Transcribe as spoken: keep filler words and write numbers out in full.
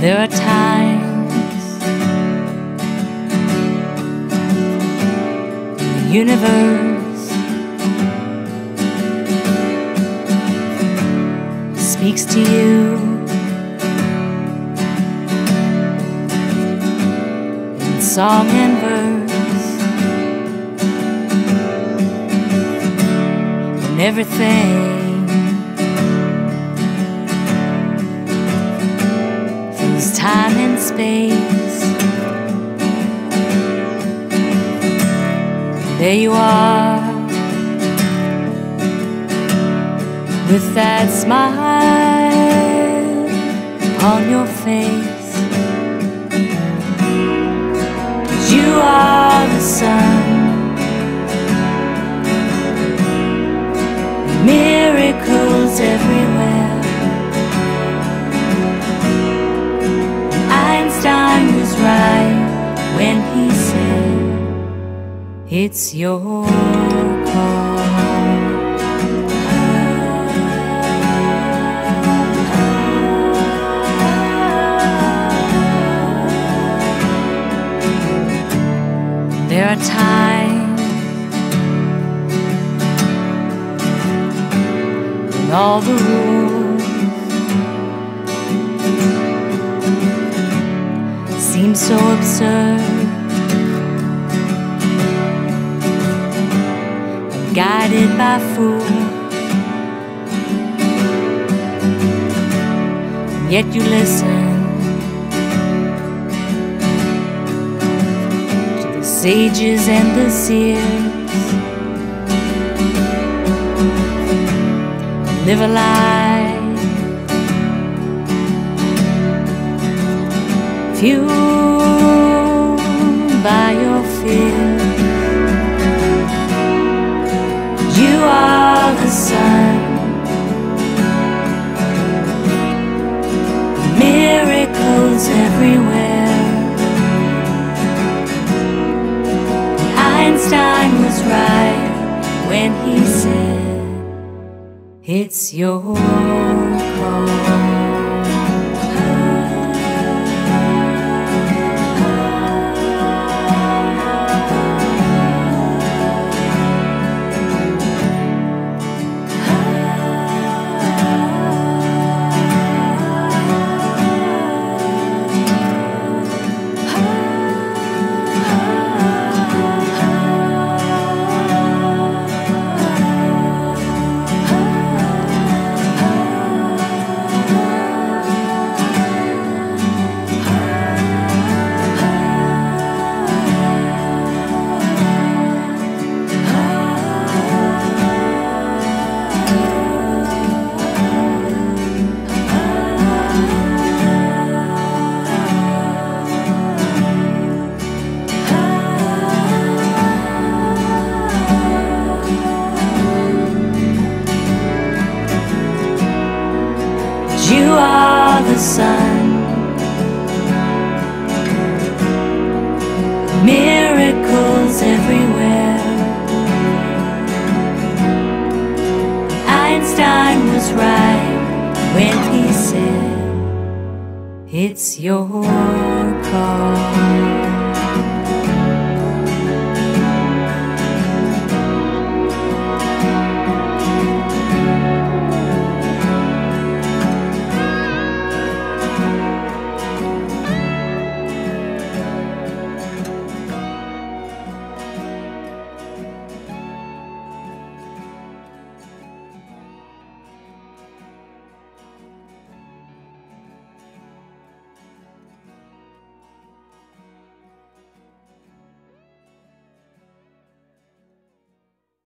There are times in the universe speaks to you in song and verse, and everything time and space. There you are, with that smile upon your face. You are the sun, miracles everywhere. Einstein was right when he said it's your call. There are times when all the rules seem so absurd, and guided by fools, and yet you listen to the sages and the seers. Live a life fueled by your fear. You are the sun, miracles everywhere. Einstein was right when he said it's your call. You are the sun, miracles everywhere. Einstein was right when he said it's your call.